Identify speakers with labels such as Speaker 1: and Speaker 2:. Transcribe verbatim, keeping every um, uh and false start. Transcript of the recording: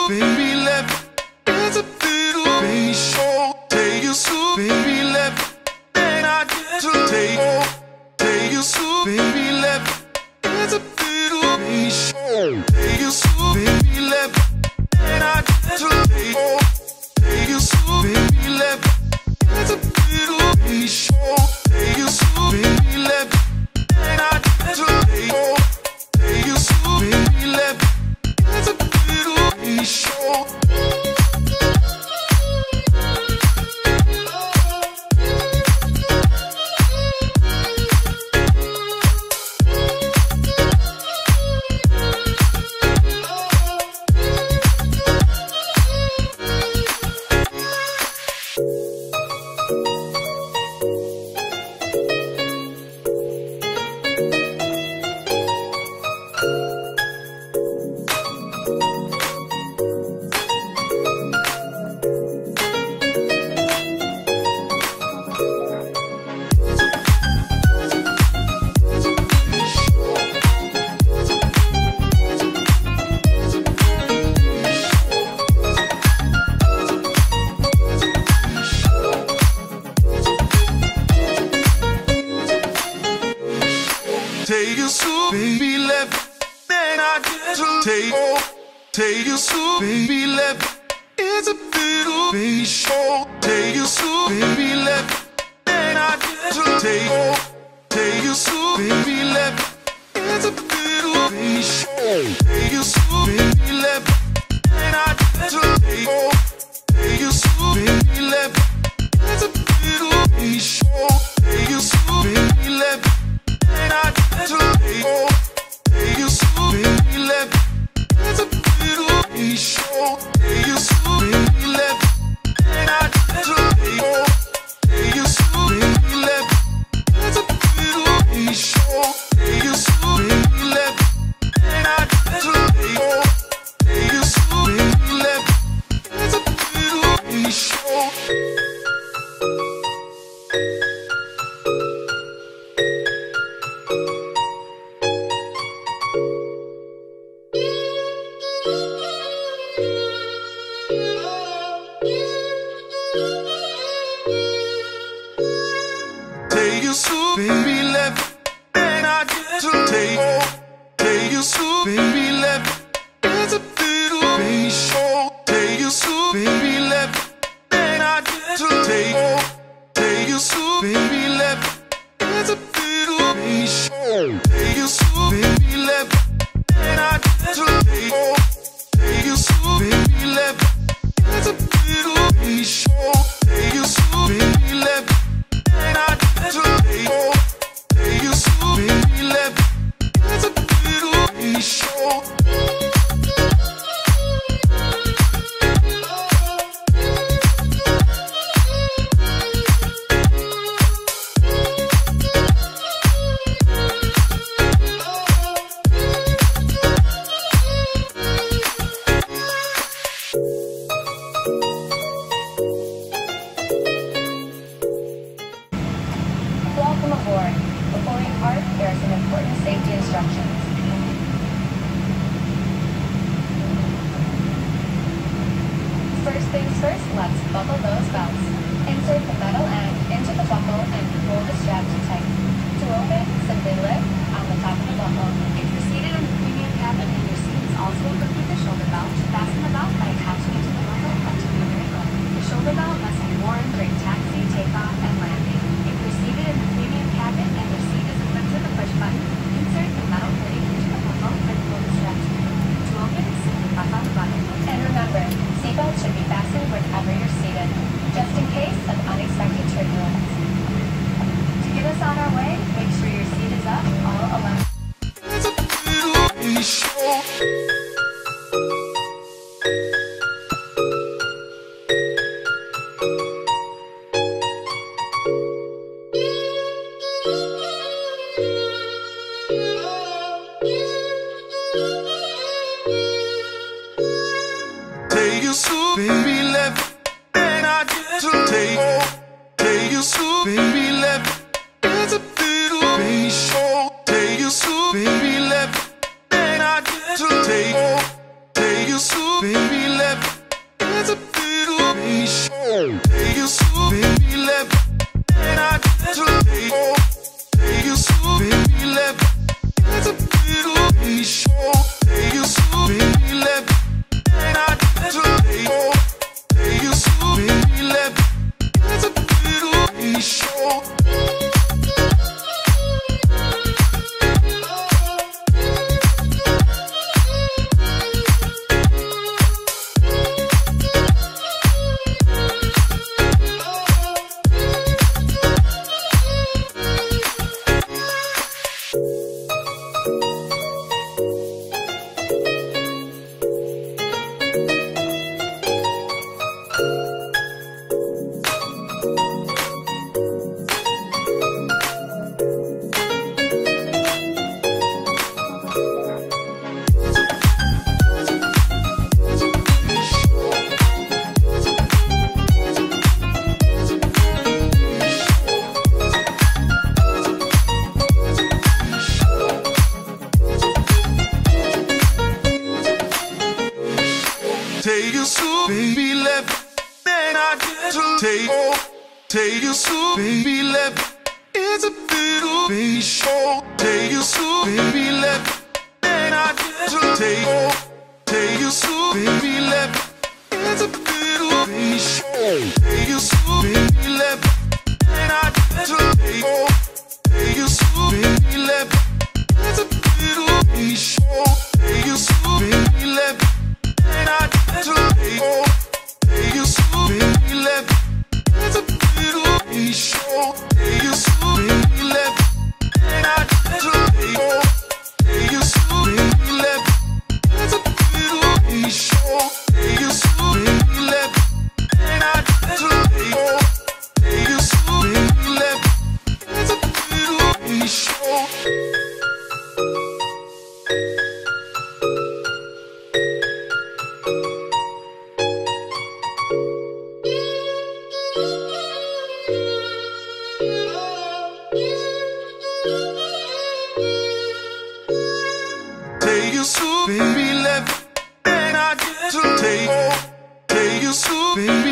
Speaker 1: baby, let me. It's a little baby show. Take you so, baby, let me. And I get to take you. Take you so, baby, let me. It's a little baby show. Take you so, baby, let me. And I get to take you. Take you so, baby, let me. It's a little baby show. Take you so, baby, let me. And I get to take you. Take you so, baby, let me. It's a little baby show. Take you so, baby, let me. Then I get to take you. Take you so, baby, let me. It's a little baby show. Take you so, baby, let me. Then I get to take you. Take you so, baby, let me. It's a little baby show. Take you so, baby, let me. Then I get to take you. Take you so, baby, let me. It's a little baby show. Take you so, baby, let me. And I get to take you. Take you so, baby, let me. It's a little baby show. Take you so, baby, let me. And I get to take you. Take you so, baby, let me. It's a little baby show. Take you so, baby, let me. And I get to take you. Take you so, baby, let me. It's a little baby show. Take you so, baby, let me. And I get to take you. Take you so, baby, let me. It's a little baby show. Take you so, baby, let me. And I get to take you. Take you so, baby, let me. It's a little baby show. Take you so, baby, let me. And I get to take you. Take you so, baby, let me. It's a little baby show. Take you so, baby, let me. And I get to take you. Take you so, baby, let me. It's a little baby show.
Speaker 2: Welcome aboard. Before we part, there are some important safety instructions. First things first, let's buckle those belts. Insert the metal end into the buckle and pull the straps tight. To open, simply lift on the top of the buckle. If you're seated in the premium cabin and your seat is also equipped with a shoulder belt, fasten the belt by attaching it to the buckle up to the vehicle. The shoulder belt must be worn during taxi, takeoff, and landing. If you're seated in the premium cabin and your seat is equipped with a push button, insert the metal pulley into the buckle and pull the straps tight. To open, simply press on the button. And remember, seatbelts should be fastened wherever you're seated, just in case of unexpected turbulence. To get us on our way, make sure your seat is up, all alone.
Speaker 1: It's a little baby show. Take you so, baby, let me. And I get to take you. Take you so, baby, let me. It's a little baby show. Take you so, baby, let me. And I get to take you. Take you so, baby, let me. It's a little baby show. Take you so baby left, and I get to take off. Take you so baby left. It's a little baby show. Take you so baby left, and I get to take off. Take you so baby left. It's a little baby show. Take you so baby left, then I get to take off. Take you so baby left, it's a little baby show. Take you so baby left, then I get to take off. Take you so baby left, it's a little baby show. Take you so baby left, then I get to take off. Take you so baby left, it's a little baby show. Take you so baby left, and I get to take off. Take you so baby left, it's a little baby show. Take you so baby left, and I get to take off. Take you so baby left, it's a little baby show. Take you so baby left, and I get to take off. Take you so baby left, it's a little baby show. Take you so baby left, and I get to take off. Take you so baby